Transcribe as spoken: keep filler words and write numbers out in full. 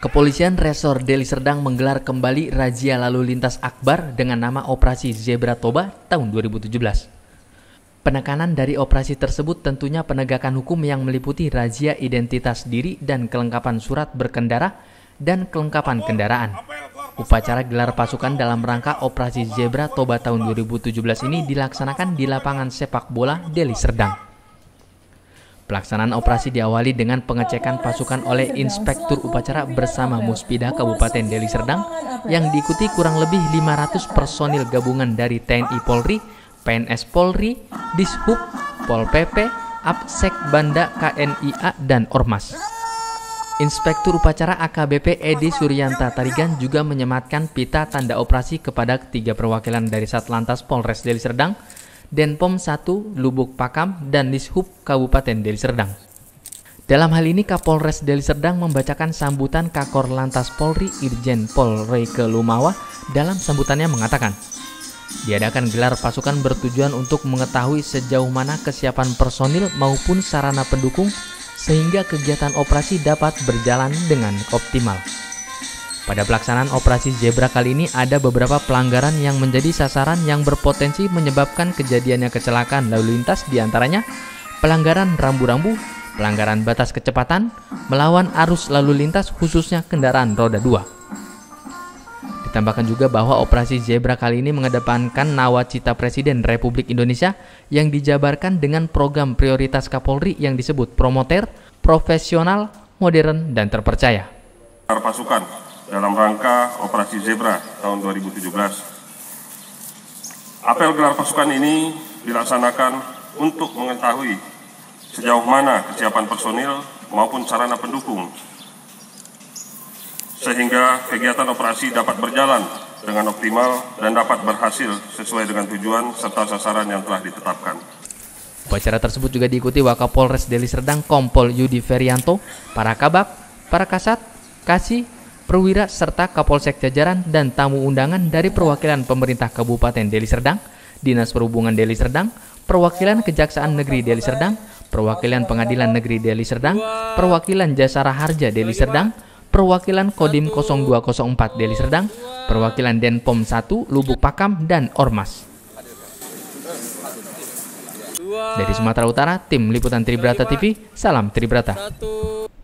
Kepolisian Resor Deli Serdang menggelar kembali razia lalu lintas akbar dengan nama Operasi Zebra Toba tahun dua ribu tujuh belas. Penekanan dari operasi tersebut tentunya penegakan hukum yang meliputi razia identitas diri dan kelengkapan surat berkendara dan kelengkapan kendaraan. Upacara gelar pasukan dalam rangka Operasi Zebra Toba tahun dua ribu tujuh belas ini dilaksanakan di lapangan sepak bola Deli Serdang. Pelaksanaan operasi diawali dengan pengecekan pasukan oleh Inspektur Upacara bersama Muspida Kabupaten Deli Serdang yang diikuti kurang lebih lima ratus personil gabungan dari T N I Polri, P N S Polri, Dishub, Pol P P, Apsek Banda K N I A, dan Ormas. Inspektur Upacara A K B P Edi Suryanta Tarigan juga menyematkan pita tanda operasi kepada tiga perwakilan dari Satlantas Polres Deli Serdang, Denpom satu Lubuk Pakam, dan Dishub Kabupaten Deli Serdang. Dalam hal ini Kapolres Deli Serdang membacakan sambutan Kakor Lantas Polri Irjen Pol Reike Lumawa. Dalam sambutannya mengatakan, diadakan gelar pasukan bertujuan untuk mengetahui sejauh mana kesiapan personil maupun sarana pendukung sehingga kegiatan operasi dapat berjalan dengan optimal. Pada pelaksanaan operasi Zebra kali ini ada beberapa pelanggaran yang menjadi sasaran yang berpotensi menyebabkan kejadiannya kecelakaan lalu lintas, diantaranya pelanggaran rambu-rambu, pelanggaran batas kecepatan, melawan arus lalu lintas khususnya kendaraan roda dua. Ditambahkan juga bahwa operasi Zebra kali ini mengedepankan nawacita Presiden Republik Indonesia yang dijabarkan dengan program prioritas Kapolri yang disebut promoter, profesional, modern, dan terpercaya. Pasukan dalam rangka Operasi Zebra tahun dua ribu tujuh belas. Apel gelar pasukan ini dilaksanakan untuk mengetahui sejauh mana kesiapan personil maupun sarana pendukung sehingga kegiatan operasi dapat berjalan dengan optimal dan dapat berhasil sesuai dengan tujuan serta sasaran yang telah ditetapkan. Upacara tersebut juga diikuti Wakapolres Deli Serdang Kompol Yudi Ferianto, para kabak, para kasat, kasih, perwira, serta Kapolsek jajaran dan tamu undangan dari perwakilan pemerintah Kabupaten Deli Serdang, Dinas Perhubungan Deli Serdang, perwakilan Kejaksaan Negeri Deli Serdang, perwakilan Pengadilan Negeri Deli Serdang, perwakilan Jasara Harja Deli Serdang, perwakilan Kodim nol dua nol empat Deli Serdang, perwakilan Denpom satu Lubuk Pakam, dan Ormas. Dari Sumatera Utara, tim Liputan Tribrata T V, salam Tribrata.